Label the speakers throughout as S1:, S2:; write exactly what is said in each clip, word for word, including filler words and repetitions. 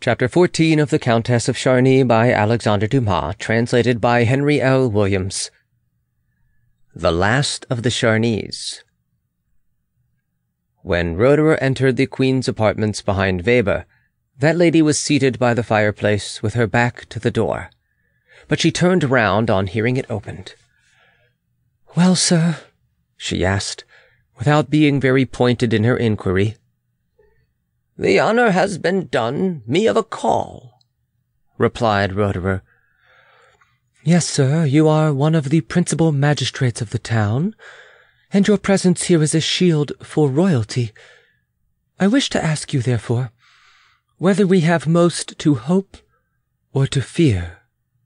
S1: Chapter fourteen of The Countess of Charny by Alexandre Dumas, translated by Henry L. Williams. The Last of the Charnys. When Roederer entered the Queen's apartments behind Weber, that lady was seated by the fireplace with her back to the door, but she turned round on hearing it opened. "Well, sir?" she asked, without being very pointed in her inquiry.
S2: "The honour has been done me of a call," replied Roederer.
S1: "Yes, sir, you are one of the principal magistrates of the town, and your presence here is a shield for royalty. I wish to ask you, therefore, whether we have most to hope or to fear."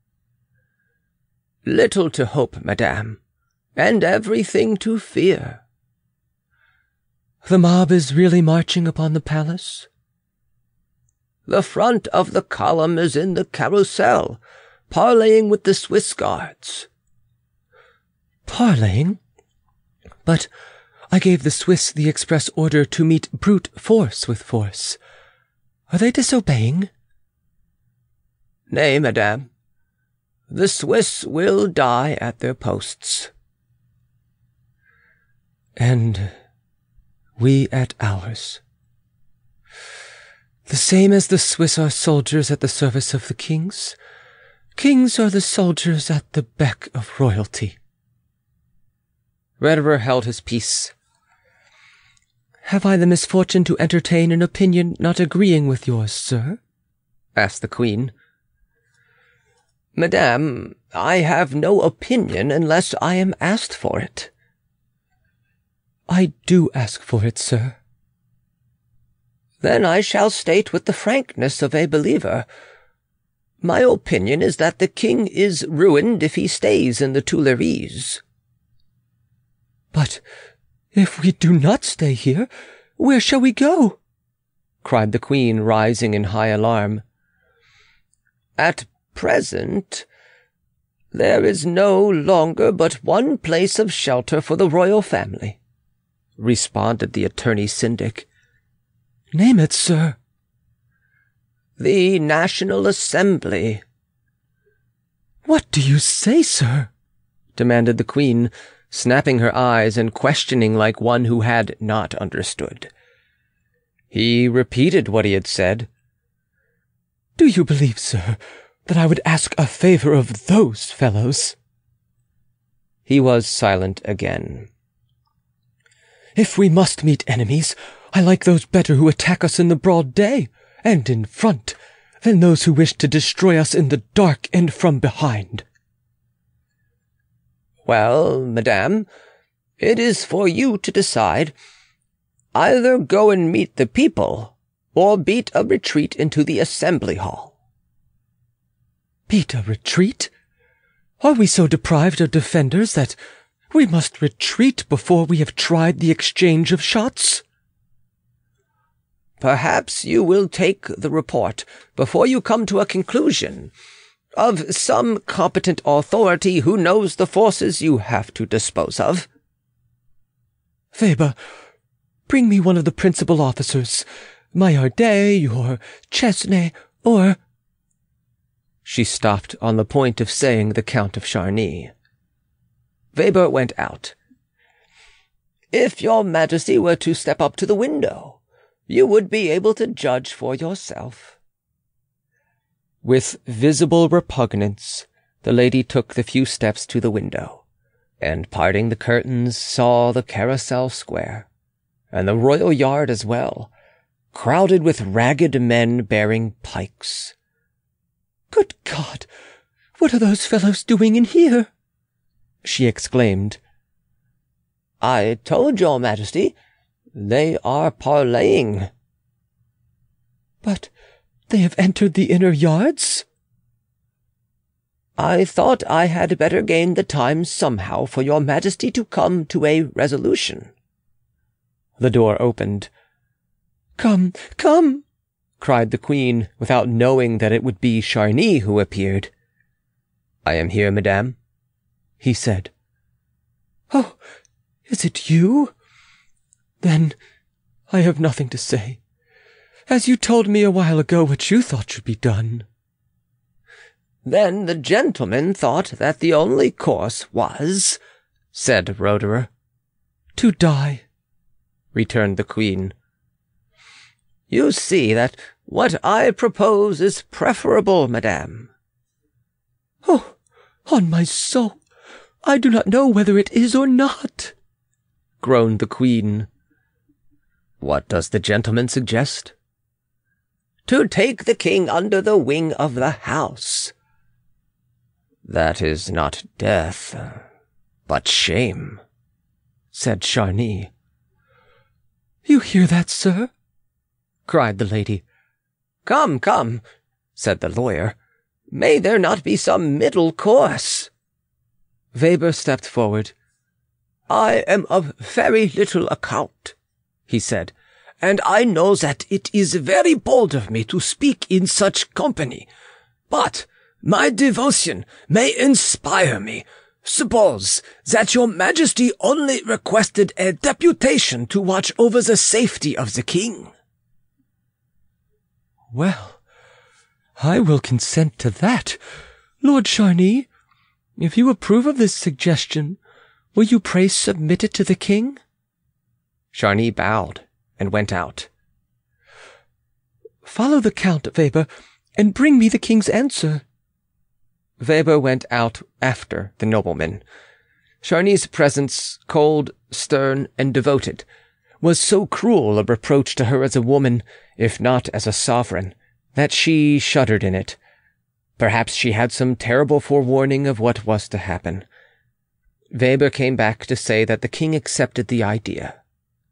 S2: "Little to hope, madame, and everything to fear."
S1: "The mob is really marching upon the palace?"
S2: "The front of the column is in the Carrousel, parleying with the Swiss guards."
S1: "Parleying? But I gave the Swiss the express order to meet brute force with force. Are they disobeying?"
S2: "Nay, madame. The Swiss will die at their posts."
S1: "And we at ours. The same as the Swiss are soldiers at the service of the kings, kings are the soldiers at the beck of royalty." Roederer held his peace. "Have I the misfortune to entertain an opinion not agreeing with yours, sir?" asked the Queen.
S2: "Madame, I have no opinion unless I am asked for it."
S1: "I do ask for it, sir."
S2: "Then I shall state with the frankness of a believer. My opinion is that the king is ruined if he stays in the Tuileries."
S1: "But if we do not stay here, where shall we go?" cried the Queen, rising in high alarm.
S2: "At present, there is no longer but one place of shelter for the royal family," responded the attorney syndic.
S1: "Name it, sir."
S2: "The National Assembly."
S1: "What do you say, sir?" demanded the Queen, snapping her eyes and questioning like one who had not understood. He repeated what he had said. "Do you believe, sir, that I would ask a favour of those fellows?" He was silent again. "If we must meet enemies, I like those better who attack us in the broad day and in front than those who wish to destroy us in the dark and from behind."
S2: "Well, madame, it is for you to decide. Either go and meet the people, or beat a retreat into the Assembly Hall."
S1: "Beat a retreat? Are we so deprived of defenders that we must retreat before we have tried the exchange of shots?"
S2: "Perhaps you will take the report, before you come to a conclusion, of some competent authority who knows the forces you have to dispose of."
S1: "Weber, bring me one of the principal officers, Maillardet or Chesnay, or—" She stopped on the point of saying the Count of Charny.
S2: Weber went out. "If your Majesty were to step up to the window, you would be able to judge for yourself."
S1: With visible repugnance, the lady took the few steps to the window, and parting the curtains saw the Carrousel Square, and the royal yard as well, crowded with ragged men bearing pikes.
S2: "Good God! What are those fellows doing in here?"
S1: she exclaimed.
S2: "I told your Majesty, they are parleying."
S1: "But they have entered the inner yards?"
S2: "I thought I had better gain the time somehow for your Majesty to come to a resolution."
S1: The door opened.
S2: "Come, come!"
S1: cried the Queen, without knowing that it would be Charny who appeared. "I am here, madame," he said.
S2: "Oh, is it you? Then I have nothing to say.
S1: as you told me a while ago what you thought should be done."
S2: "Then the gentleman thought that the only course was," said Roederer.
S1: "To die,"
S2: returned the Queen. "You see that what I propose is preferable, madame."
S1: "Oh, on my soul, I do not know whether it is or not," groaned the Queen.
S2: "What does the gentleman suggest?" "To take the king under the wing of the house." "That is not death, but shame," said Charny.
S1: "You hear that, sir?"
S2: cried the lady. "Come, come," said the lawyer. "May there not be some middle course?"
S1: Weber stepped forward.
S2: "I am of very little account," he said, "and I know that it is very bold of me to speak in such company, but my devotion may inspire me. Suppose that your Majesty only requested a deputation to watch over the safety of the king."
S1: "Well, I will consent to that. Lord Charny, if you approve of this suggestion, will you pray submit it to the king?"
S2: Charny bowed and went out.
S1: "Follow the Count, Weber, and bring me the king's answer."
S2: Weber went out after the nobleman. Charny's presence, cold, stern, and devoted, was so cruel a reproach to her as a woman, if not as a sovereign, that she shuddered in it. Perhaps she had some terrible forewarning of what was to happen. Weber came back to say that the king accepted the idea.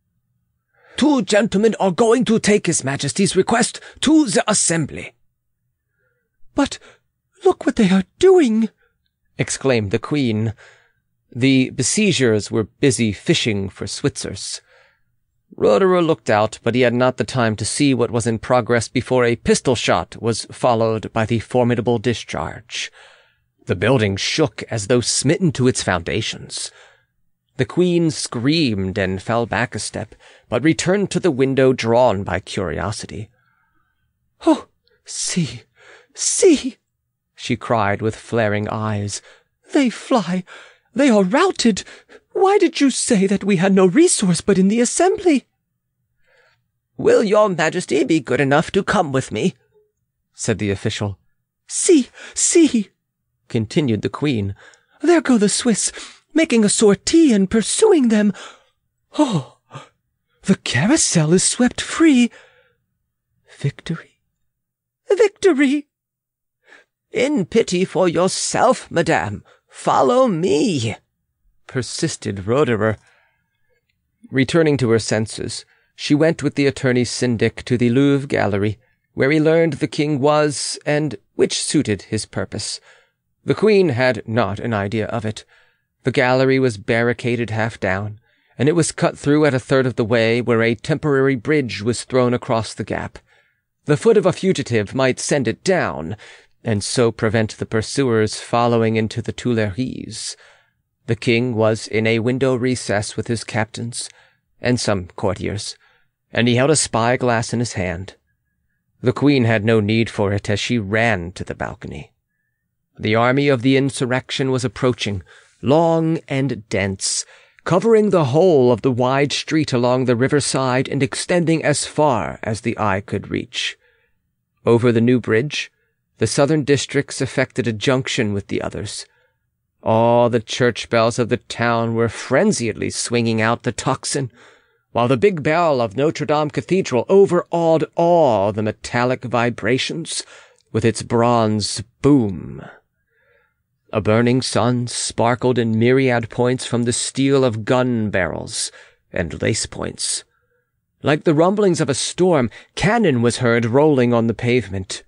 S2: "Two gentlemen are going to take His Majesty's request to the Assembly."
S1: "But look what they are doing!"
S2: exclaimed the Queen. The besiegers were busy fishing for Switzers. Roederer looked out, but he had not the time to see what was in progress before a pistol shot was followed by the formidable discharge. The building shook as though smitten to its foundations. The Queen screamed and fell back a step, but returned to the window drawn by curiosity.
S1: "Oh, see, see!" she cried with flaring eyes. "They fly! They are routed! Why did you say that we had no resource but in the Assembly?"
S2: "Will your Majesty be good enough to come with me?" said the official.
S1: "See, see!"
S2: continued the Queen.
S1: "There go the Swiss, making a sortie and pursuing them. Oh, the carousel is swept free. Victory! Victory!"
S2: "In pity for yourself, madame, follow me," persisted Roederer. Returning to her senses, she went with the attorney syndic to the Louvre Gallery, where he learned the king was, and which suited his purpose. The Queen had not an idea of it. The gallery was barricaded half down, and it was cut through at a third of the way, where a temporary bridge was thrown across the gap. The foot of a fugitive might send it down, and so prevent the pursuers following into the Tuileries. The king was in a window recess with his captains and some courtiers, and he held a spy-glass in his hand. The Queen had no need for it as she ran to the balcony. The army of the insurrection was approaching, long and dense, covering the whole of the wide street along the riverside and extending as far as the eye could reach. Over the new bridge, the southern districts effected a junction with the others. All the church bells of the town were frenziedly swinging out the tocsin, while the big bell of Notre Dame Cathedral overawed all the metallic vibrations with its bronze boom. A burning sun sparkled in myriad points from the steel of gun barrels and lace points. Like the rumblings of a storm, cannon was heard rolling on the pavement.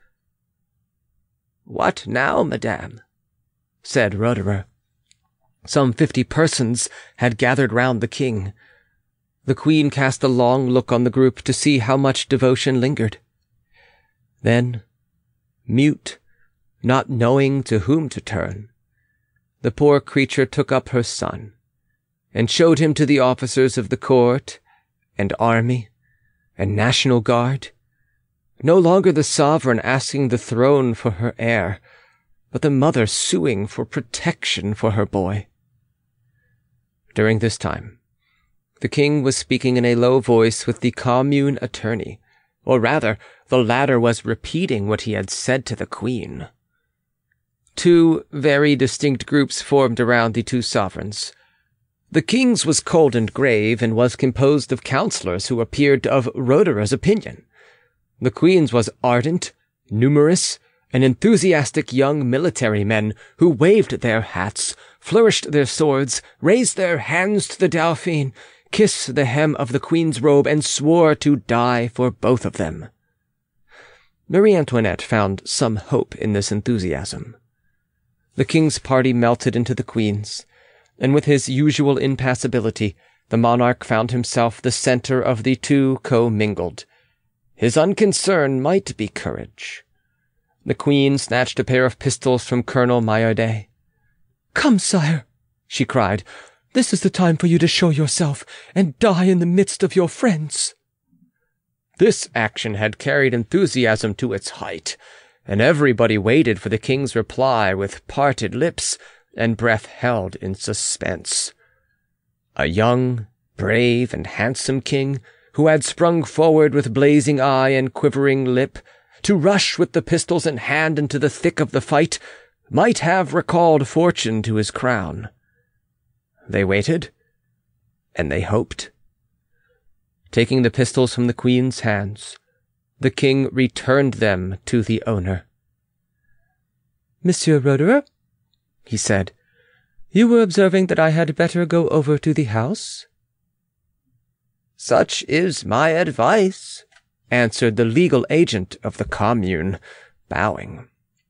S2: "What now, madame?" said Roederer. Some fifty persons had gathered round the king. The Queen cast a long look on the group to see how much devotion lingered. Then, mute, not knowing to whom to turn, the poor creature took up her son, and showed him to the officers of the court, and army, and National Guard,
S1: No longer the sovereign asking the throne for her heir, but the mother suing for protection for her boy. During this time, the king was speaking in a low voice with the commune attorney, or rather, the latter was repeating what he had said to the queen. Two very distinct groups formed around the two sovereigns. The king's was cold and grave, and was composed of councillors who appeared of Roederer's opinion. The queen's was ardent, numerous, and enthusiastic young military men who waved their hats, flourished their swords, raised their hands to the Dauphin, kissed the hem of the queen's robe, and swore to die for both of them. Marie Antoinette found some hope in this enthusiasm. The king's party melted into the queen's, and with his usual impassibility, the monarch found himself the centre of the two co-mingled. His unconcern might be courage. The queen snatched a pair of pistols from Colonel Maillardet. "Come, sire," she cried. "This is the time for you to show yourself, and die in the midst of your friends." This action had carried enthusiasm to its height, and everybody waited for the king's reply with parted lips and breath held in suspense. A young, brave, and handsome king, who had sprung forward with blazing eye and quivering lip, to rush with the pistols in hand into the thick of the fight, might have recalled fortune to his crown. They waited, and they hoped. Taking the pistols from the queen's hands, the king returned them to the owner. "Monsieur Roederer," he said, "you were observing that I had better go over to the house?" "Such is my advice," answered the legal agent of the commune, bowing.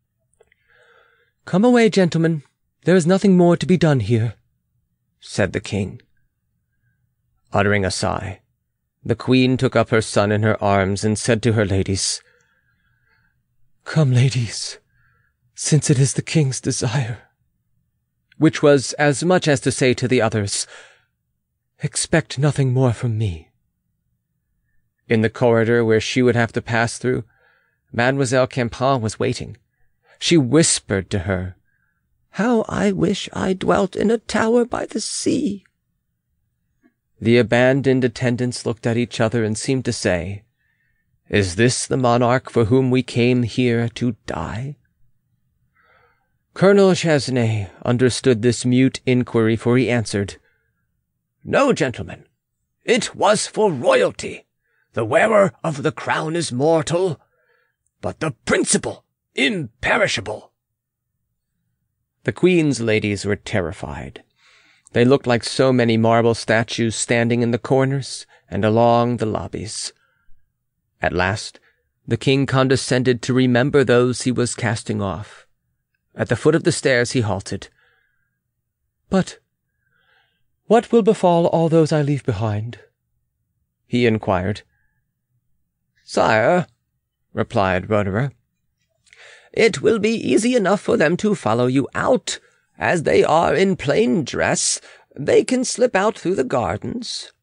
S1: "Come away, gentlemen. There is nothing more to be done here," said the king. Uttering a sigh, the queen took up her son in her arms and said to her ladies, "Come, ladies, since it is the king's desire," which was as much as to say to the others, "Expect nothing more from me." In the corridor where she would have to pass through, Mademoiselle Campan was waiting. She whispered to her, "How I wish I dwelt in a tower by the sea." The abandoned attendants looked at each other and seemed to say, "Is this the monarch for whom we came here to die?" Colonel Chesnay understood this mute inquiry, for he answered, "No, gentlemen, it was for royalty. The wearer of the crown is mortal, but the principle imperishable." The queen's ladies were terrified. They looked like so many marble statues standing in the corners and along the lobbies. At last, the king condescended to remember those he was casting off. At the foot of the stairs he halted. "But what will befall all those I leave behind?" he inquired. "Sire," replied Roederer, "it will be easy enough for them to follow you out. As they are in plain dress, they can slip out through the gardens."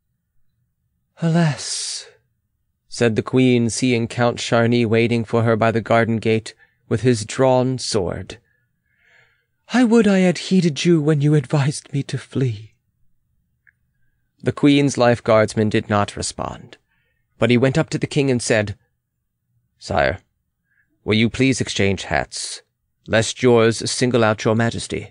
S1: "Alas," said the queen, seeing Count Charny waiting for her by the garden gate with his drawn sword. "I would I had heeded you when you advised me to flee." The queen's life guardsman did not respond, but he went up to the king and said, "Sire, will you please exchange hats, lest yours single out your majesty?"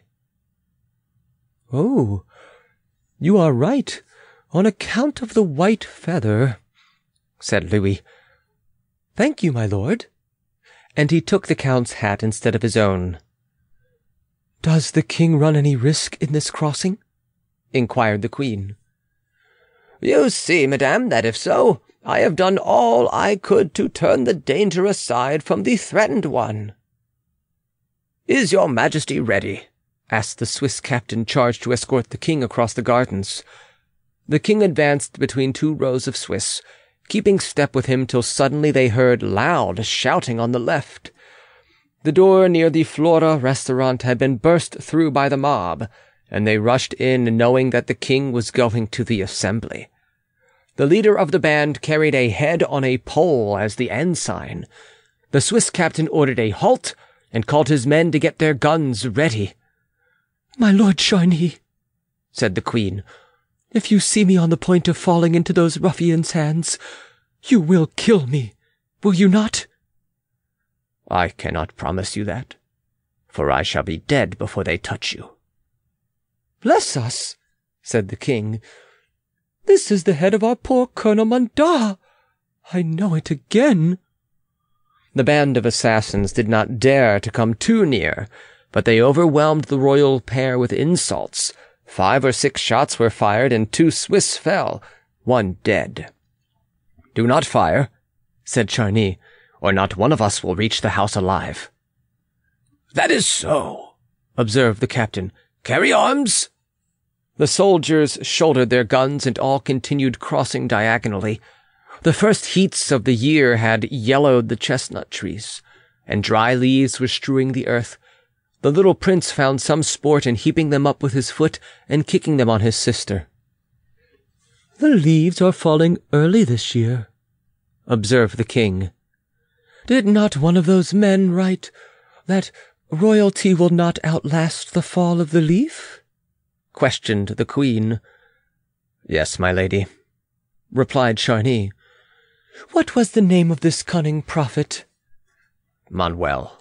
S1: "Oh, you are right, on account of the white feather," said Louis. "Thank you, my lord." And he took the count's hat instead of his own. "Does the king run any risk in this crossing?" inquired the queen. "You see, madame, that if so, I have done all I could to turn the danger aside from the threatened one." "Is your majesty ready?" asked the Swiss captain charged to escort the king across the gardens. The king advanced between two rows of Swiss, keeping step with him till suddenly they heard loud shouting on the left. The door near the Flora restaurant had been burst through by the mob, and they rushed in knowing that the king was going to the assembly. The leader of the band carried a head on a pole as the ensign. The Swiss captain ordered a halt and called his men to get their guns ready. "My Lord Charny," said the queen, "if you see me on the point of falling into those ruffians' hands, you will kill me, will you not?"
S2: "I cannot promise you that, for I shall be dead before they touch you."
S1: "Bless us," said the king. "This is the head of our poor Colonel Mondar. I know it again." The band of assassins did not dare to come too near, but they overwhelmed the royal pair with insults. Five or six shots were fired, and two Swiss fell, one dead. "Do not fire," said Charny, "or not one of us will reach the house alive."
S3: "That is so," observed the captain. "Carry arms."
S1: The soldiers shouldered their guns, and all continued crossing diagonally. The first heats of the year had yellowed the chestnut trees, and dry leaves were strewing the earth. The little prince found some sport in heaping them up with his foot and kicking them on his sister. "The leaves are falling early this year," observed the king. "Did not one of those men write that royalty will not outlast the fall of the leaf?" questioned the queen.
S2: "Yes, my lady,"
S1: replied Charny. "What was the name of this cunning prophet?"
S2: "Manuel."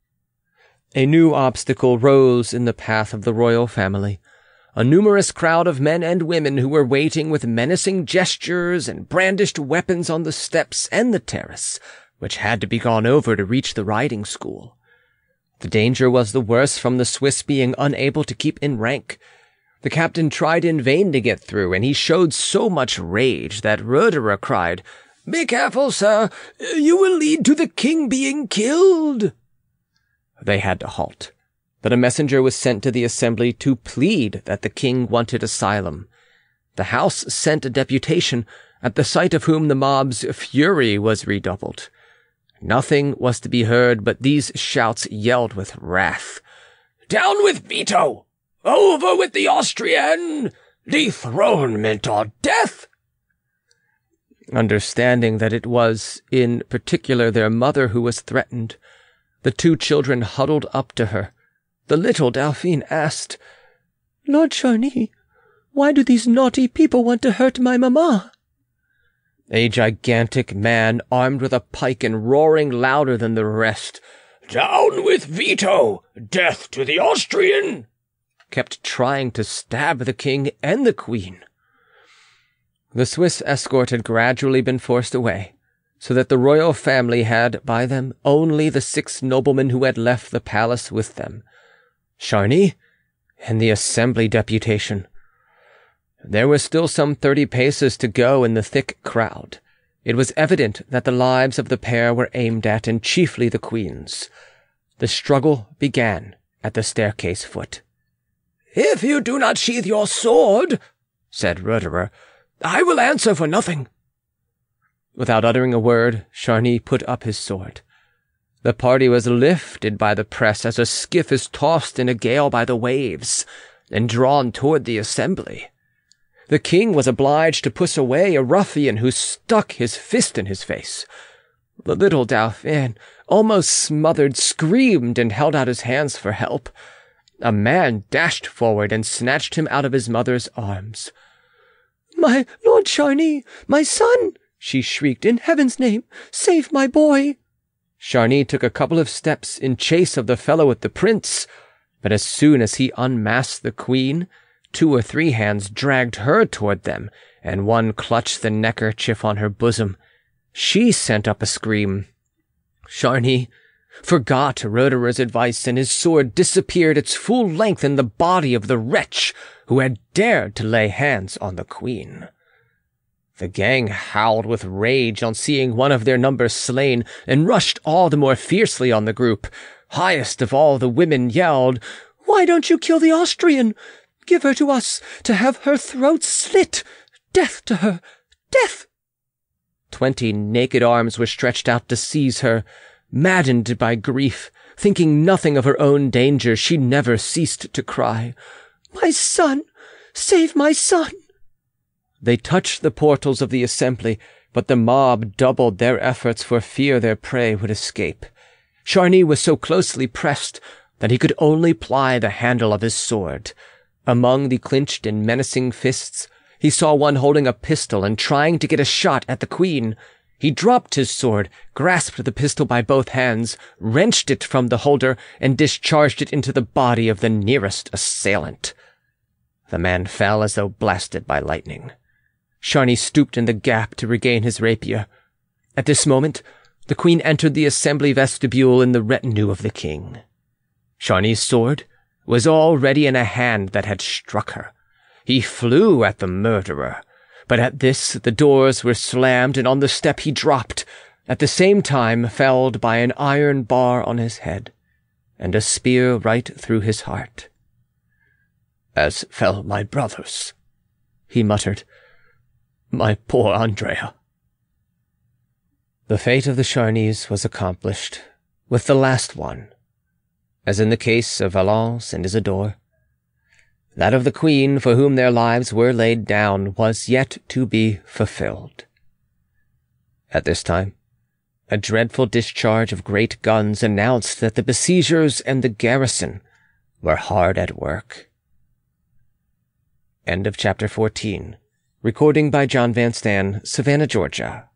S1: A new obstacle rose in the path of the royal family. A numerous crowd of men and women who were waiting with menacing gestures and brandished weapons on the steps and the terrace, which had to be gone over to reach the riding school. The danger was the worse from the Swiss being unable to keep in rank. The captain tried in vain to get through, and he showed so much rage that Roederer cried,
S3: "Be careful, sir! You will lead to the king being killed!"
S1: They had to halt, but a messenger was sent to the assembly to plead that the king wanted asylum. The house sent a deputation, at the sight of whom the mob's fury was redoubled. Nothing was to be heard but these shouts yelled with wrath.
S3: "Down with veto! Over with the Austrian! Dethronement or death!"
S1: Understanding that it was, in particular, their mother who was threatened, the two children huddled up to her. The little Dauphine asked, "Lord Charny, why do these naughty people want to hurt my mamma?" A gigantic man, armed with a pike and roaring louder than the rest,
S3: "Down with veto! Death to the Austrian!"
S1: kept trying to stab the king and the queen. The Swiss escort had gradually been forced away, so that the royal family had by them only the six noblemen who had left the palace with them, Charny and the assembly deputation. There were still some thirty paces to go in the thick crowd. It was evident that the lives of the pair were aimed at, and chiefly the queen's. The struggle began at the staircase foot.
S3: "If you do not sheathe your sword," said Roederer, "I will answer for nothing."
S1: Without uttering a word, Charny put up his sword. The party was lifted by the press as a skiff is tossed in a gale by the waves, and drawn toward the assembly. The king was obliged to push away a ruffian who stuck his fist in his face. The little Dauphin, almost smothered, screamed and held out his hands for help. A man dashed forward and snatched him out of his mother's arms. "My Lord Charny, my son!" she shrieked. "In heaven's name, save my boy!" Charny took a couple of steps in chase of the fellow with the prince, but as soon as he unmasked the queen, two or three hands dragged her toward them, and one clutched the neckerchief on her bosom. She sent up a scream. Charny forgot Roederer's advice, and his sword disappeared its full length in the body of the wretch who had dared to lay hands on the queen. The gang howled with rage on seeing one of their number slain, and rushed all the more fiercely on the group. Highest of all, the women yelled, "Why don't you kill the Austrian? Give her to us, to have her throat slit! Death to her! Death!" Twenty naked arms were stretched out to seize her. Maddened by grief, thinking nothing of her own danger, she never ceased to cry, "My son! Save my son!" They touched the portals of the assembly, but the mob doubled their efforts for fear their prey would escape. Charny was so closely pressed that he could only ply the handle of his sword. Among the clenched and menacing fists, he saw one holding a pistol and trying to get a shot at the queen. He dropped his sword, grasped the pistol by both hands, wrenched it from the holder, and discharged it into the body of the nearest assailant. The man fell as though blasted by lightning. Charny stooped in the gap to regain his rapier. At this moment, the queen entered the assembly vestibule in the retinue of the king. Charny's sword was already in a hand that had struck her. He flew at the murderer, but at this the doors were slammed, and on the step he dropped, at the same time felled by an iron bar on his head, and a spear right through his heart. "As fell my brothers," he muttered. "My poor Andrea." The fate of the Charnys was accomplished with the last one, as in the case of Valence and Isidore. That of the queen, for whom their lives were laid down, was yet to be fulfilled. At this time, a dreadful discharge of great guns announced that the besiegers and the garrison were hard at work. End of chapter fourteen. Recording by John Van Stan, Savannah, Georgia.